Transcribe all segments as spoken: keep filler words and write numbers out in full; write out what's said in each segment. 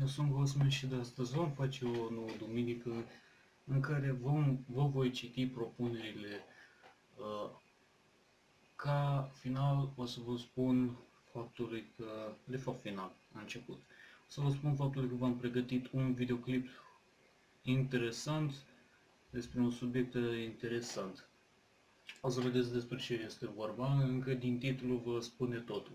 Eu sunt Cosmin și de astăzi vom face o nouă duminică în care vom, vă voi citi propunerile. Uh, ca final o să vă spun faptului că, de fapt final, a început, o să vă spun faptul că v-am pregătit un videoclip interesant despre un subiect interesant. O să vedeți despre ce este vorba, încă din titlu vă spune totul.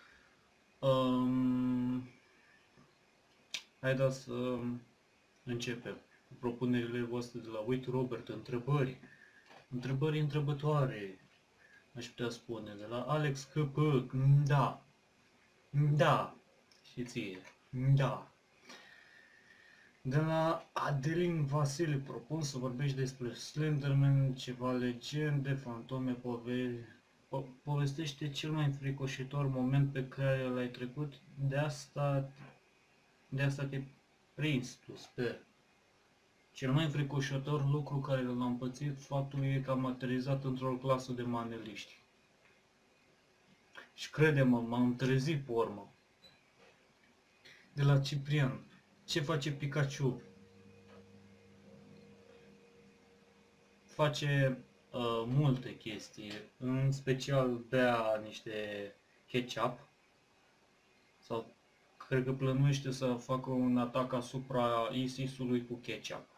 Um, Haideți să începem cu propunerile voastre de la Wait Robert, întrebări, întrebări întrebătoare, aș putea spune, de la Alex K P, da, da, și ție, da. De la Adelin Vasile, propun să vorbești despre Slenderman, ceva legende, fantome, pove... Po povestește cel mai înfricoșitor moment pe care l-ai trecut, de asta, de asta te prins, tu sper. Cel mai înfricoșător lucru care l-am pățit, faptul e că am aterizat într-o clasă de maneliști. Și crede-mă, m-am trezit pe urmă. De la Ciprian, ce face Pikachu? Face uh, multe chestii, în special bea niște ketchup, sau cred că plănuiește să facă un atac asupra ISIS-ului cu ketchup.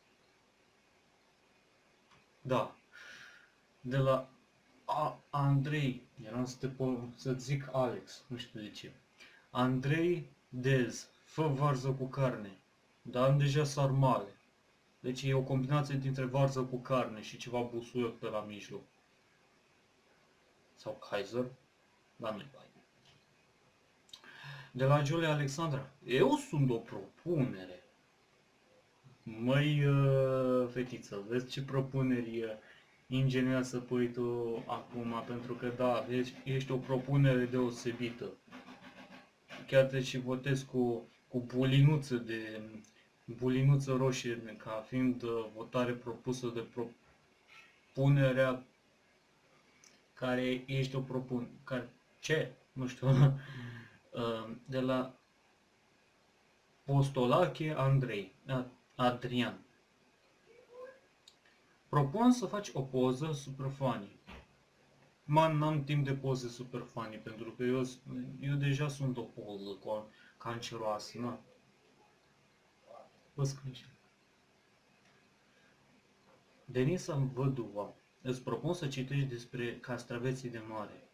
Da. De la A Andrei, eram să te să zic Alex, nu știu de ce. Andrei Dez, fă varză cu carne, dar am deja sarmale. Deci e o combinație dintre varză cu carne și ceva busuioc pe la mijloc. Sau Kaiser, dar nu-i bai. De la Julia Alexandra, eu sunt o propunere. Măi, uh, fetiță, vezi ce propuneri uh, ingenioasă pui tu acum, pentru că da, ești, ești o propunere deosebită. Chiar te și votez cu, cu bulinuță de bulinuță roșie ca fiind uh, votare propusă de propunerea care ești o propun, care, ce? Nu știu. uh, de la Postolache Andrei, Adrian. Propun să faci o poză super funny. Man, n-am timp de poze super funny, pentru că eu, eu deja sunt o poză canceroasă, na. Vă scrie. Denisa Văduva, îți propun să citești despre castraveții de mare.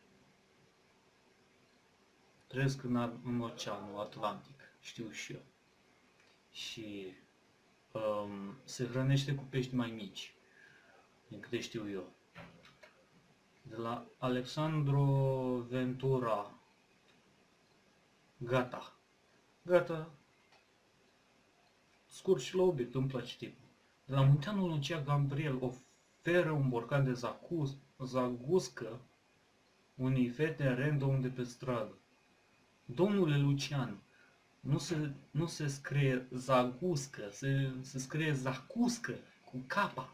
Trăiesc în, în Oceanul Atlantic, știu și eu. Și um, se hrănește cu pești mai mici, din câte știu eu. De la Alexandru Ventura. Gata. Gata. Scurt și la obiect, îmi place tipul. De la Munteanu Lucia Gabriel oferă un borcan de zacus, zaguscă unei fete random de pe stradă. Domnule Lucian, nu se, nu se scrie zaguscă, se, se scrie zacuscă cu capa.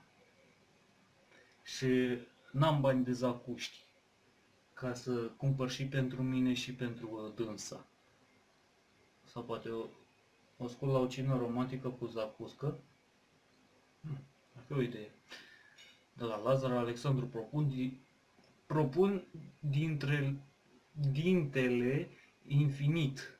Și n-am bani de zacuști ca să cumpăr și pentru mine și pentru dânsa. Sau poate o, o scot la o cină romantică cu zacuscă. Hmm, ar fi o idee. De la Lazar Alexandru propun, di, propun dintre dintele infinit.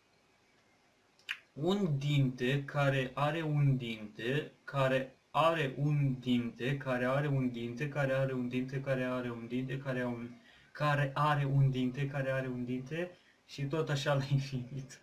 Un dinte care are un dinte, care are un dinte, care are un dinte, care are un dinte, care are un dinte, care are un, care are un dinte, care are un dinte și tot așa la infinit.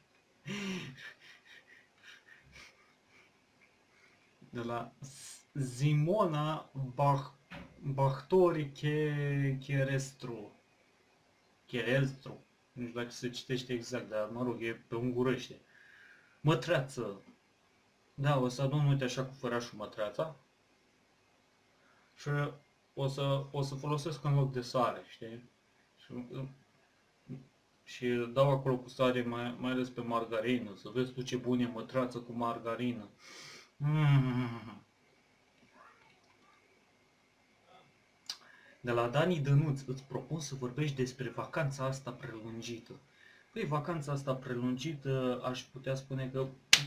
De la Simona Bach, Bachtori Cherestru. Cherestru. Nu știu dacă se citește exact, dar mă rog, e pe ungurește. Mătreață. Da, o să adun, uite așa, cu fărașul mătreața. Și o să, o să folosesc în loc de sare, știi? Și, și dau acolo cu sare, mai, mai ales pe margarină. Să vezi tu ce bun e mătreață cu margarină. Mm. De la Dani Dănuț, îți propun să vorbești despre vacanța asta prelungită. Păi, vacanța asta prelungită, aș putea spune că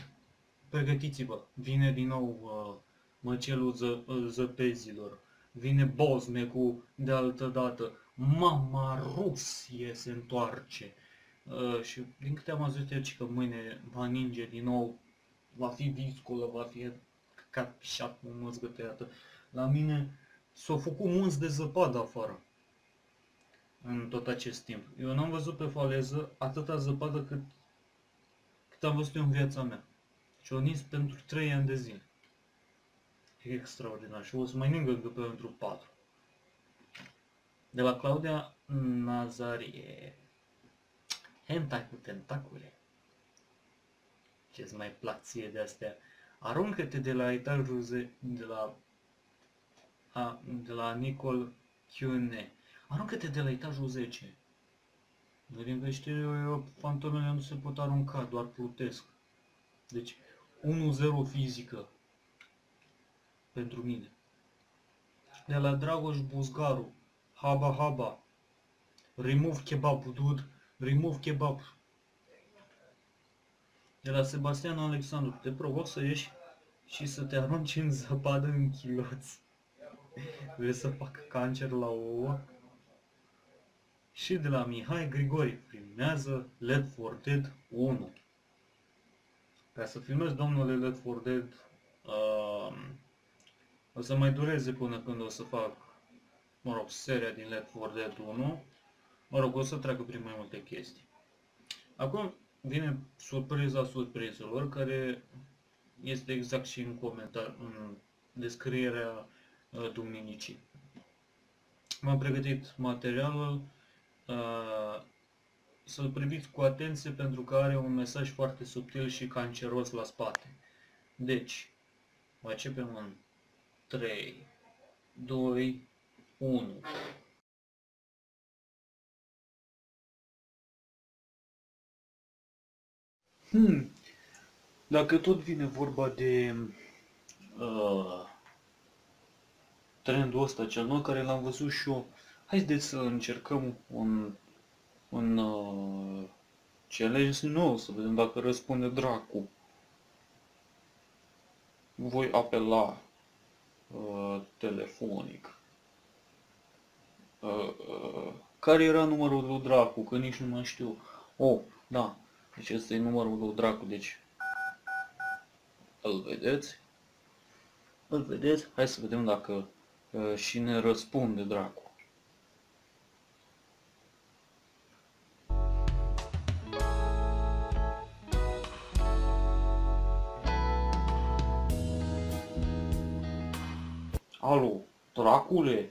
pregătiți-vă, vine din nou uh, măcelul ză, uh, zăpezilor, vine Bosmecul de altă dată, mama Rusie se întoarce. Uh, și din câte am auzit eu, că mâine va ninge din nou, va fi viscolă, va fi căcat pișat cu măzgă tăiată. La mine s-au făcut munți de zăpadă afară în tot acest timp. Eu n-am văzut pe faleză atâta zăpadă cât, cât am văzut eu în viața mea. Și o nins pentru trei ani de zile. E extraordinar. Și o să mai ningă încă pentru patru. De la Claudia Nazarie. Hentai cu tentacule. Ce-ți mai plac ție de astea? Aruncă-te de la etajul ze... de la... A, de la Nicol Chiune. Aruncă-te de la etajul zece. Din că știu eu, fantomele nu se pot arunca, doar plutesc. Deci, unu zero fizică. Pentru mine. De la Dragoș Buzgaru. Haba Haba. Remove kebab, dude. Remove kebab. De la Sebastian Alexandru. Te provoc să ieși și să te arunci în zăpadă în chiloți. Vrei să fac cancer la ouă? Și de la Mihai Grigori. Filmează Left four Dead unu. Ca să filmezi, domnule, Left four Dead, uh, o să mai dureze până când o să fac, mă rog, seria din Left four Dead unu. Mă rog, o să treacă prin mai multe chestii. Acum vine surpriza surprizelor, care este exact și în comentar, în descrierea uh, duminicii. M-am pregătit materialul, uh, să-l priviți cu atenție pentru că are un mesaj foarte subtil și canceros la spate. Deci, mai începem în trei, doi, unu. Hmm. Dacă tot vine vorba de uh, trendul ăsta cel nou care l-am văzut și eu, haideți să încercăm un, un uh, challenge nou, să vedem dacă răspunde dracu. Voi apela uh, telefonic. Uh, uh, care era numărul lui dracu? Că nici nu mai știu. Oh, da. Deci ăsta e numărul lui dracu, deci îl vedeți? Îl vedeți? Hai să vedem dacă uh, și ne răspunde dracu. Alo, dracule?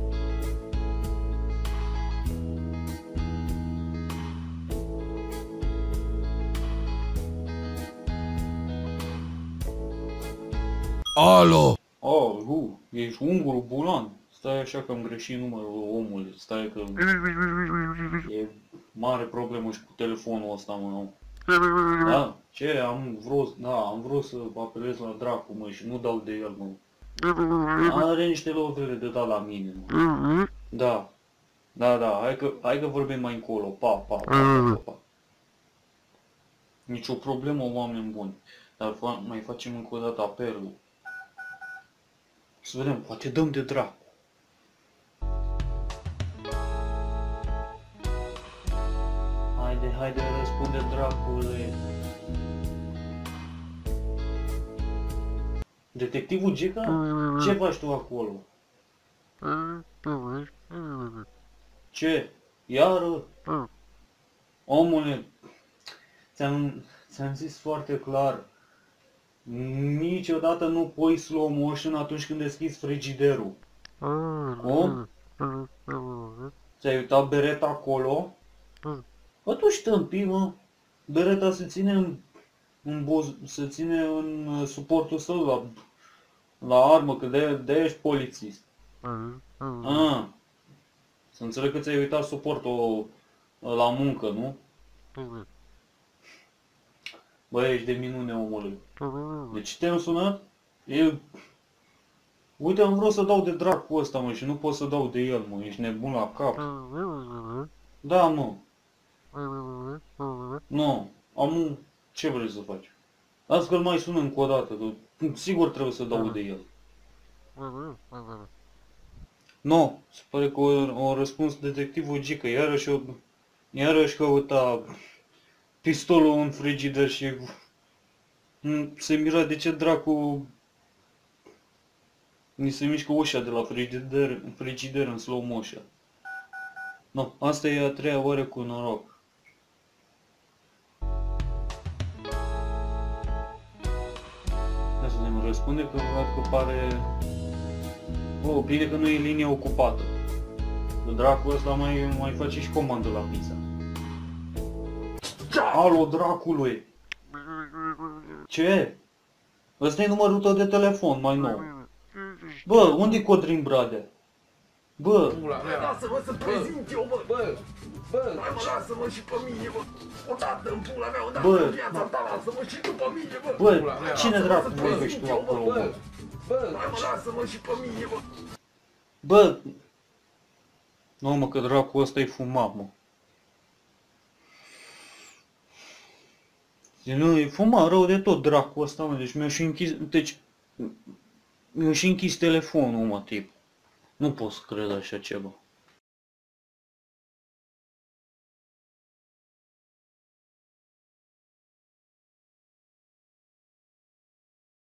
Alo! Oh, hu, ești ungurul bulan. Stai așa că am greșit numărul omului. Stai că e mare problemă și cu telefonul ăsta, mă. Da? Ce? Am vrut, da, am vrut să apelez la dracu, mă, și nu dau de el, mă. Are niște lovele de dat la mine, mă. Da. Da, da, hai că, hai că vorbim mai încolo. Pa, pa, pa, pa, pa. Nici o problemă, oameni buni. Dar fa mai facem încă o dată apelul. Să vedem, poate dăm de dracu. Haide, haide, răspunde dracule. Detectivul Gica? Ce faci tu acolo? Ce? Iară? Omule, ți-am ți-am zis foarte clar. Niciodată nu pui slow motion atunci când deschizi frigiderul. Cum? Ți-ai uitat bereta acolo? Bă, tu ștâmpii, mă. Bereta se ține în, în boz, se ține în uh, suportul său la, la armă, că de, de ești polițist. Ah, să înțeleg că ți-ai uitat suportul uh, la muncă, nu? Bă, ești de minune, omului. De ce te-am sunat? Eu... Uite, am vrut să dau de dracu ăsta, mă, și nu pot să dau de el, mă. Ești nebun la cap. Da, mă. Nu. Am un... Ce vrei să faci? Azi că-l mai sună încă o dată, că sigur trebuie să dau de el. No, se pare că o, o răspuns detectivul Gică, iarăși, o, iarăși căuta pistolul în frigider și se mira de ce dracu mi se mișcă ușa de la frigider, frigider în slow motion. No, asta e a treia oară cu noroc. Ia să ne răspunde că văd că pare... Oh, bine că nu e linie ocupată. Că dracul ăsta mai, mai face și comandă la pizza. Alo, dracului! Ce? Ăsta e numărul tău de telefon, mai nou. Bă, unde-i Codrin Bradea? Bă! Lasă-mă să prezint eu, bă! Bă! Bă! Mai mă lasă-mă și pe mine, bă! Odată în pula mea, odată Bă. în viața ta, lasă-mă și tu pe mine, bă! Bă, cine dracu vorbești tu acolo, bă? Bă! Mai mă lasă-mă și pe mine, bă! Bă! Nu, mă, că dracul ăsta e fumat, mă. Nu, e fumat rău de tot dracul ăsta, mă, deci mi-a și închis, deci... Mi-a și închis telefonul, mă, tip. Nu pot să cred așa ceva.